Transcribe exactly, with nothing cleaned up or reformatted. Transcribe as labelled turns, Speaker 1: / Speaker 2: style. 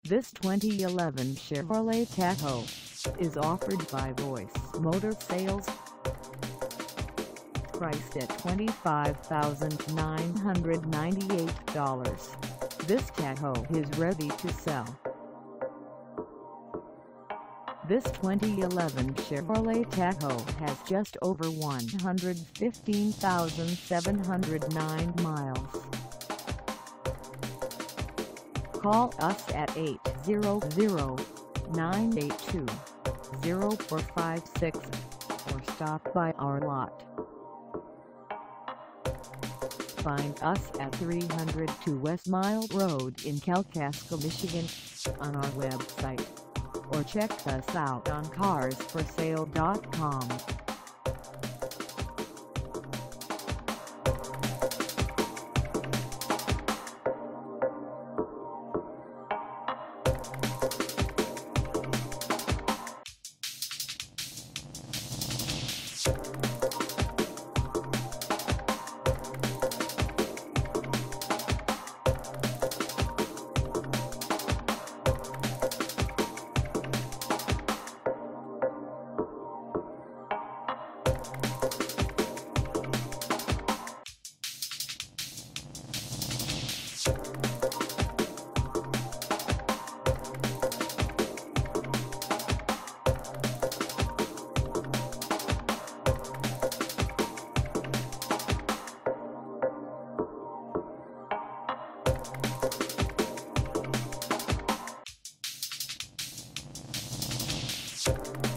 Speaker 1: This twenty eleven Chevrolet Tahoe is offered by Voice Motor Sales. Priced at twenty-five thousand nine hundred ninety-eight dollars, this Tahoe is ready to sell. This twenty eleven Chevrolet Tahoe has just over one hundred fifteen thousand seven hundred nine miles. Call us at eight hundred, nine eight two, zero four five six or stop by our lot. Find us at three oh two West Mile Road in Kalkaska, Michigan on our website, or check us out on cars for sale dot com.
Speaker 2: You